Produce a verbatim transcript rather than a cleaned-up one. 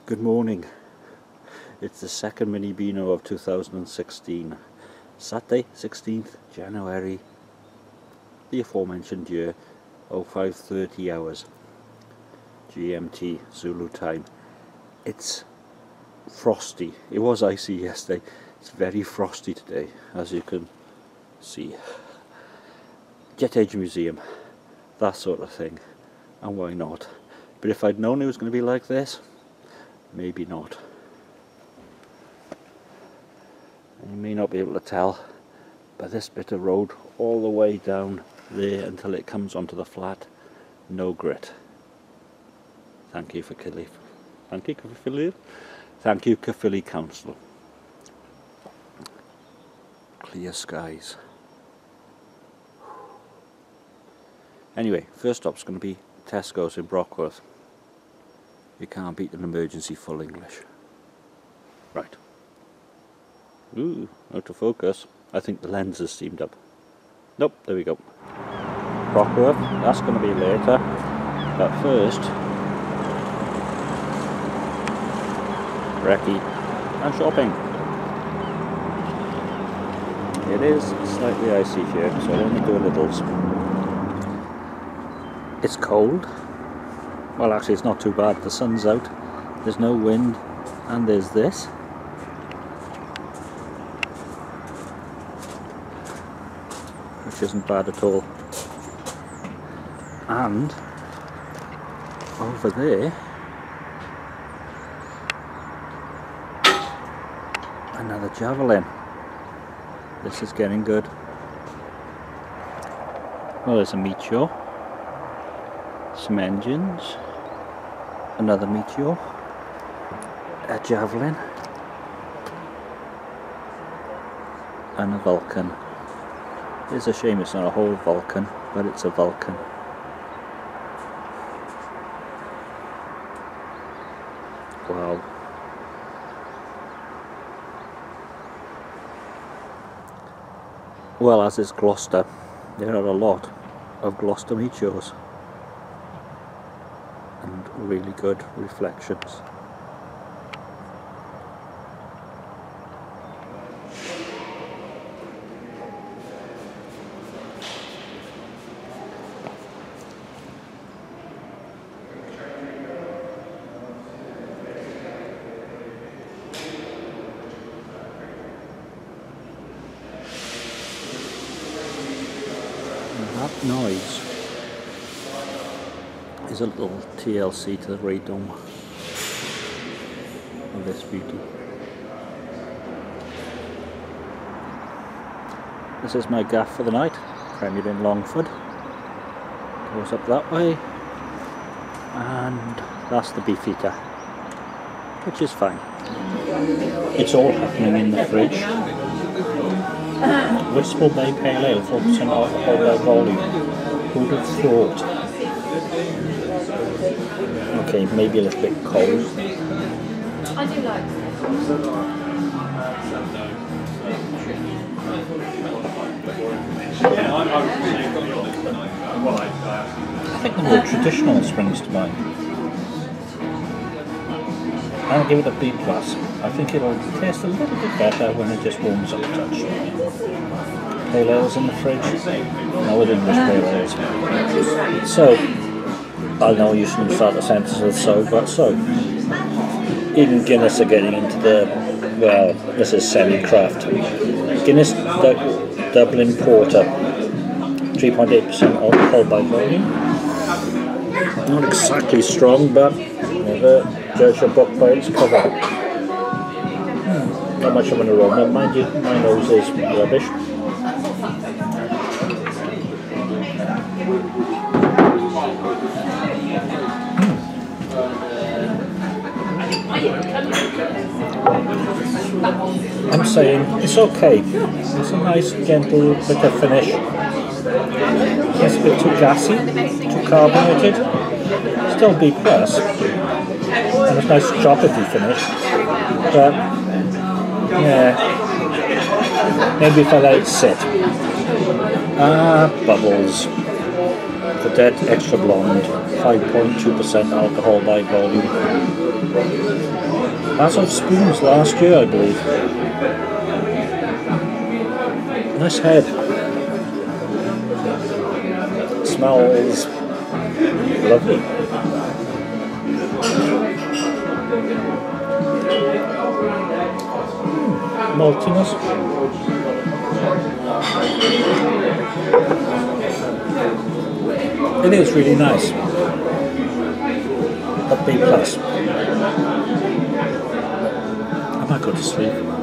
Good morning. It's the second mini Beano of two thousand sixteen. Saturday, sixteenth January, the aforementioned year, oh five thirty hours G M T Zulu time. It's frosty. It was icy yesterday. It's very frosty today, as you can see. Jet Age Museum, that sort of thing, and why not? But if I'd known it was going to be like this, maybe not. You may not be able to tell, but this bit of road all the way down there until it comes onto the flat, no grit. Thank you for Caerphilly. Thank you, Caerphilly. Thank you, Caerphilly Council. Clear skies. Anyway, first stop's going to be Tesco's in Brockworth. You can't beat an emergency full English. Right. Ooh, out of focus. I think the lens has steamed up. Nope, there we go. Brockworth, that's going to be later. But first, recce and shopping. It is slightly icy here, so I want to do a little. It's cold. Well, actually it's not too bad. The sun's out, there's no wind, and there's this. Which isn't bad at all. And over there, another Javelin. This is getting good. Well, there's a meteor. Some engines, another meteor, a Javelin, and a Vulcan. It's a shame it's not a whole Vulcan, but it's a Vulcan. Wow. Well, as is Gloucester, there are a lot of Gloucester meteors. And really good reflections. And that noise is a little T L C to the radome of this beauty. This is my gaff for the night, Premier in Longford. Goes up that way, and that's the beefeater, which is fine. It's all happening in the fridge. Wistful Bay Pale Ale, four percent alcohol by volume. Who'd have thought? Okay, maybe a little bit cold. I do like I think the more traditional springs to mind. I'll give it a B plus. I think it'll taste a little bit better when it just warms up a touch. Pale ales in the fridge? No, with English pale ales. So, I know you shouldn't start the sentence with so, but so. Even Guinness are getting into the, well, this is semi-craft. Guinness du Dublin Porter, three point eight percent alcohol by volume. Not exactly strong, but never judge a book by its cover. Hmm, not much of an aroma, mind you, my nose is rubbish. I'm saying it's okay. It's a nice gentle bit of finish. It's a bit too gassy, too carbonated. Still B plus. And a nice chocolatey finish. But yeah, maybe if I let it sit. Ah, bubbles. Cadet Extra Blonde, five point two percent alcohol by volume. As of spoons last year, I believe. Nice head. Smells lovely. Mm, maltiness. It is really nice. A B plus. I might go to sleep.